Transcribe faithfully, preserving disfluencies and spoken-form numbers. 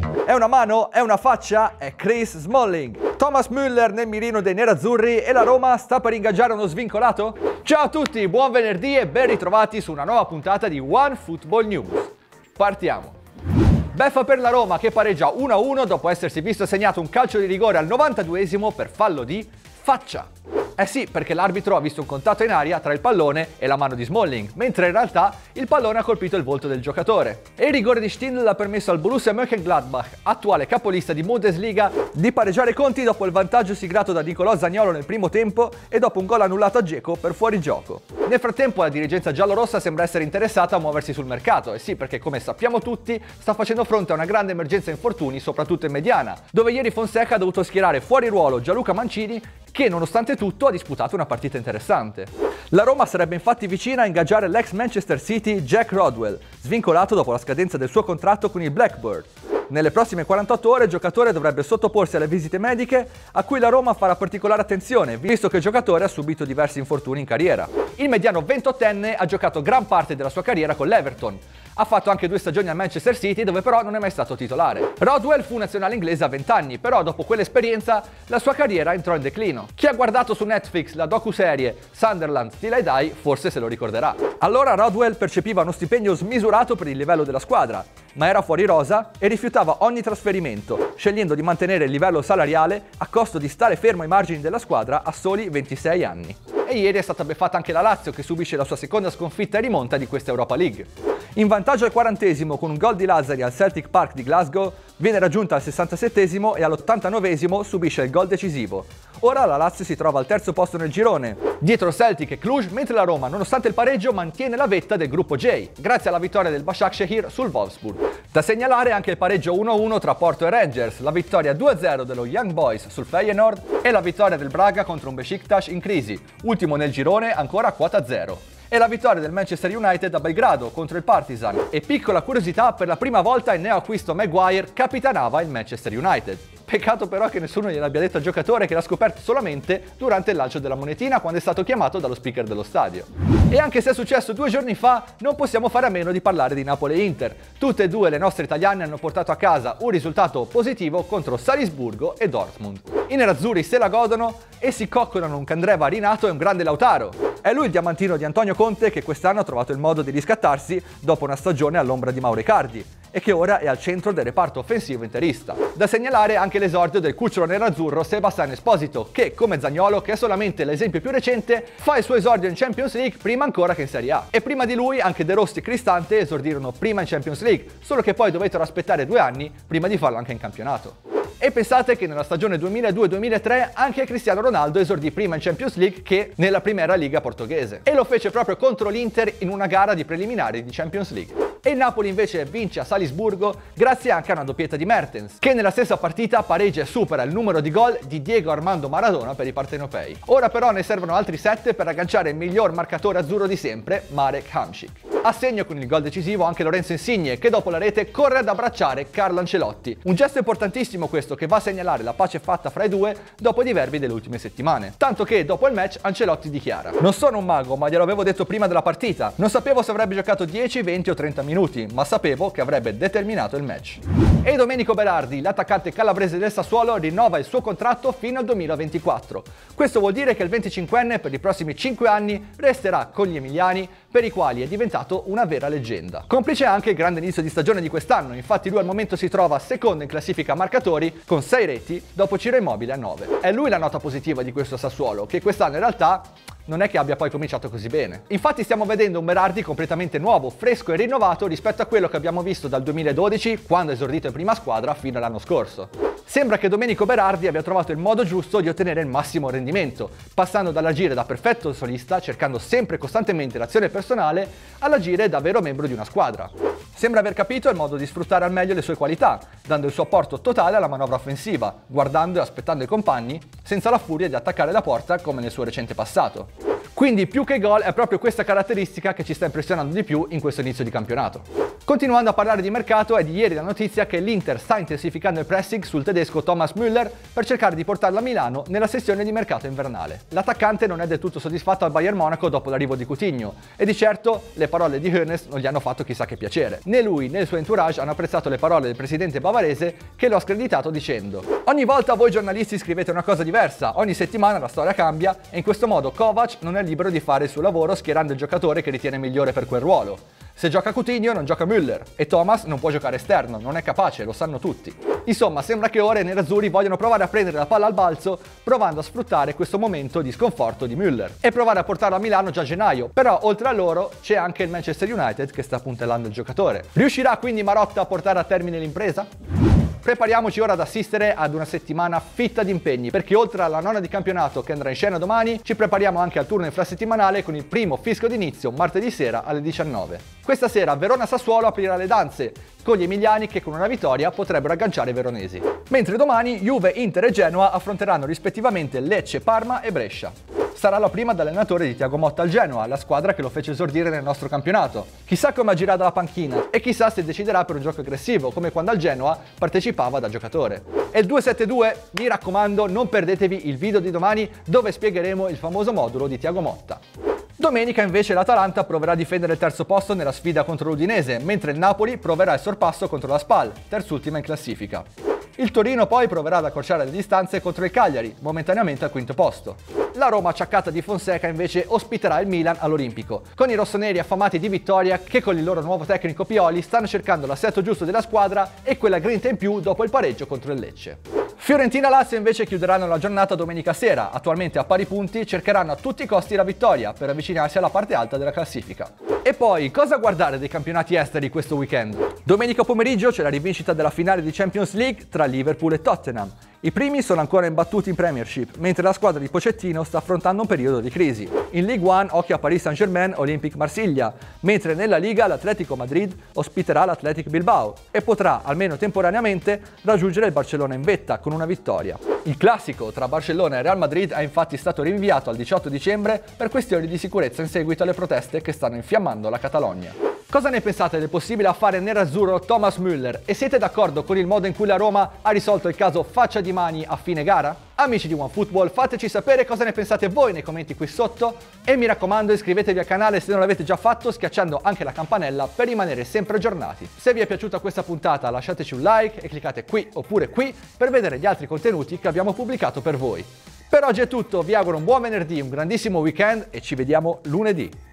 È una mano? È una faccia? È Chris Smalling. Thomas Müller nel mirino dei nerazzurri e la Roma sta per ingaggiare uno svincolato? Ciao a tutti, buon venerdì e ben ritrovati su una nuova puntata di One Football News. Partiamo. Beffa per la Roma che pareggia uno a uno dopo essersi visto segnato un calcio di rigore al novantaduesimo per fallo di faccia. Eh sì, perché l'arbitro ha visto un contatto in aria tra il pallone e la mano di Smalling, mentre in realtà il pallone ha colpito il volto del giocatore. E il rigore di Stindl ha permesso al Borussia Mönchengladbach, attuale capolista di Bundesliga, di pareggiare i conti dopo il vantaggio siglato da Nicolò Zaniolo nel primo tempo e dopo un gol annullato a Dzeko per fuorigioco. Nel frattempo la dirigenza giallorossa sembra essere interessata a muoversi sul mercato, e sì, perché come sappiamo tutti sta facendo fronte a una grande emergenza infortuni, soprattutto in mediana, dove ieri Fonseca ha dovuto schierare fuori ruolo Gianluca Mancini, che nonostante tutto ha disputato una partita interessante. La Roma sarebbe infatti vicina a ingaggiare l'ex Manchester City Jack Rodwell, svincolato dopo la scadenza del suo contratto con il Blackburn. Nelle prossime quarantotto ore il giocatore dovrebbe sottoporsi alle visite mediche a cui la Roma farà particolare attenzione, visto che il giocatore ha subito diversi infortuni in carriera. Il mediano ventottenne ha giocato gran parte della sua carriera con l'Everton. Ha fatto anche due stagioni al Manchester City, dove però non è mai stato titolare. Rodwell fu nazionale inglese a venti anni, però dopo quell'esperienza la sua carriera entrò in declino. Chi ha guardato su Netflix la docuserie Sunderland Till I Die forse se lo ricorderà. Allora Rodwell percepiva uno stipendio smisurato per il livello della squadra, ma era fuori rosa e rifiutava ogni trasferimento, scegliendo di mantenere il livello salariale a costo di stare fermo ai margini della squadra a soli ventisei anni. E ieri è stata beffata anche la Lazio, che subisce la sua seconda sconfitta e rimonta di questa Europa League. In vantaggio al quarantesimo con un gol di Lazzari al Celtic Park di Glasgow, viene raggiunta al sessantasettesimo e all'ottantanovesimo subisce il gol decisivo. Ora la Lazio si trova al terzo posto nel girone, dietro Celtic e Cluj, mentre la Roma, nonostante il pareggio, mantiene la vetta del gruppo J, grazie alla vittoria del Başakşehir sul Wolfsburg. Da segnalare anche il pareggio uno a uno tra Porto e Rangers, la vittoria due a zero dello Young Boys sul Feyenoord e la vittoria del Braga contro un Besiktas in crisi, ultimo nel girone ancora a quota zero. E la vittoria del Manchester United a Belgrado contro il Partizan. E piccola curiosità, per la prima volta il neoacquisto Maguire capitanava il Manchester United. Peccato però che nessuno gliel'abbia detto al giocatore, che l'ha scoperto solamente durante il lancio della monetina quando è stato chiamato dallo speaker dello stadio. E anche se è successo due giorni fa, non possiamo fare a meno di parlare di Napoli e Inter. Tutte e due le nostre italiane hanno portato a casa un risultato positivo contro Salisburgo e Dortmund. I nerazzurri se la godono e si coccolano un Candreva rinato e un grande Lautaro. È lui il diamantino di Antonio Conte, che quest'anno ha trovato il modo di riscattarsi dopo una stagione all'ombra di Mauro Icardi e che ora è al centro del reparto offensivo interista. Da segnalare anche l'esordio del cucciolo nerazzurro Sebastian Esposito, che come Zaniolo, che è solamente l'esempio più recente, fa il suo esordio in Champions League prima ancora che in Serie A. E prima di lui anche De Rossi e Cristante esordirono prima in Champions League, solo che poi dovettero aspettare due anni prima di farlo anche in campionato. E pensate che nella stagione duemiladue duemilatré anche Cristiano Ronaldo esordì prima in Champions League che nella Primera Liga portoghese. E lo fece proprio contro l'Inter in una gara di preliminari di Champions League. E il Napoli invece vince a Salisburgo grazie anche a una doppietta di Mertens, che nella stessa partita pareggia e supera il numero di gol di Diego Armando Maradona per i partenopei. Ora però ne servono altri sette per agganciare il miglior marcatore azzurro di sempre, Marek Hamšík. A segno con il gol decisivo anche Lorenzo Insigne, che dopo la rete corre ad abbracciare Carlo Ancelotti. Un gesto importantissimo questo, che va a segnalare la pace fatta fra i due dopo i diverbi delle ultime settimane. Tanto che dopo il match Ancelotti dichiara: "Non sono un mago, ma glielo avevo detto prima della partita. Non sapevo se avrebbe giocato dieci, venti o trenta minuti, ma sapevo che avrebbe determinato il match." E Domenico Berardi, l'attaccante calabrese del Sassuolo, rinnova il suo contratto fino al duemilaventiquattro. Questo vuol dire che il venticinquenne per i prossimi cinque anni resterà con gli emiliani, per i quali è diventato una vera leggenda. Complice anche il grande inizio di stagione di quest'anno, infatti lui al momento si trova secondo in classifica marcatori con sei reti dopo Ciro Immobile a nove. È lui la nota positiva di questo Sassuolo, che quest'anno in realtà non è che abbia poi cominciato così bene. Infatti stiamo vedendo un Berardi completamente nuovo, fresco e rinnovato rispetto a quello che abbiamo visto dal duemiladodici, quando ha esordito in prima squadra, fino all'anno scorso. Sembra che Domenico Berardi abbia trovato il modo giusto di ottenere il massimo rendimento, passando dall'agire da perfetto solista, cercando sempre costantemente l'azione personale, all'agire da vero membro di una squadra. Sembra aver capito il modo di sfruttare al meglio le sue qualità, dando il suo apporto totale alla manovra offensiva, guardando e aspettando i compagni, senza la furia di attaccare la porta come nel suo recente passato. Quindi più che gol è proprio questa caratteristica che ci sta impressionando di più in questo inizio di campionato. Continuando a parlare di mercato, è di ieri la notizia che l'Inter sta intensificando il pressing sul tedesco Thomas Müller per cercare di portarlo a Milano nella sessione di mercato invernale. L'attaccante non è del tutto soddisfatto al Bayern Monaco dopo l'arrivo di Coutinho e di certo le parole di Hoeneß non gli hanno fatto chissà che piacere. Né lui né il suo entourage hanno apprezzato le parole del presidente bavarese, che lo ha screditato dicendo: ogni volta voi giornalisti scrivete una cosa diversa, ogni settimana la storia cambia e in questo modo Kovac non è libero di fare il suo lavoro schierando il giocatore che ritiene migliore per quel ruolo. Se gioca Coutinho non gioca Müller e Thomas non può giocare esterno, non è capace, lo sanno tutti. Insomma, sembra che ora i nerazzurri vogliono provare a prendere la palla al balzo provando a sfruttare questo momento di sconforto di Müller e provare a portarlo a Milano già a gennaio, però oltre a loro c'è anche il Manchester United che sta puntellando il giocatore. Riuscirà quindi Marotta a portare a termine l'impresa? Prepariamoci ora ad assistere ad una settimana fitta di impegni, perché oltre alla nona di campionato che andrà in scena domani, ci prepariamo anche al turno infrasettimanale con il primo fischio d'inizio martedì sera alle diciannove. Questa sera Verona-Sassuolo aprirà le danze, con gli emiliani che con una vittoria potrebbero agganciare i veronesi. Mentre domani Juve, Inter e Genoa affronteranno rispettivamente Lecce, Parma e Brescia. Sarà la prima da allenatore di Thiago Motta al Genoa, la squadra che lo fece esordire nel nostro campionato. Chissà come agirà dalla panchina e chissà se deciderà per un gioco aggressivo, come quando al Genoa partecipava da giocatore. E il due sette due, mi raccomando, non perdetevi il video di domani dove spiegheremo il famoso modulo di Thiago Motta. Domenica invece l'Atalanta proverà a difendere il terzo posto nella sfida contro l'Udinese, mentre il Napoli proverà il sorpasso contro la Spal, terzultima in classifica. Il Torino poi proverà ad accorciare le distanze contro il Cagliari, momentaneamente al quinto posto. La Roma acciaccata di Fonseca invece ospiterà il Milan all'Olimpico, con i rossoneri affamati di vittoria che con il loro nuovo tecnico Pioli stanno cercando l'assetto giusto della squadra e quella grinta in più dopo il pareggio contro il Lecce. Fiorentina-Lazio invece chiuderanno la giornata domenica sera, attualmente a pari punti, cercheranno a tutti i costi la vittoria per avvicinarsi alla parte alta della classifica. E poi, cosa guardare dei campionati esteri questo weekend? Domenica pomeriggio c'è la rivincita della finale di Champions League tra Liverpool e Tottenham. I primi sono ancora imbattuti in Premiership, mentre la squadra di Pochettino sta affrontando un periodo di crisi. In Ligue uno occhio a Paris Saint-Germain Olympique Marsiglia, mentre nella Liga l'Atletico Madrid ospiterà l'Athletic Bilbao e potrà, almeno temporaneamente, raggiungere il Barcellona in vetta con una vittoria. Il classico tra Barcellona e Real Madrid è infatti stato rinviato al diciotto dicembre per questioni di sicurezza in seguito alle proteste che stanno infiammando la Catalogna. Cosa ne pensate del possibile affare nerazzurro Thomas Müller e siete d'accordo con il modo in cui la Roma ha risolto il caso faccia di mani a fine gara? Amici di OneFootball, fateci sapere cosa ne pensate voi nei commenti qui sotto e mi raccomando iscrivetevi al canale se non l'avete già fatto schiacciando anche la campanella per rimanere sempre aggiornati. Se vi è piaciuta questa puntata lasciateci un like e cliccate qui oppure qui per vedere gli altri contenuti che abbiamo pubblicato per voi. Per oggi è tutto, vi auguro un buon venerdì, un grandissimo weekend e ci vediamo lunedì.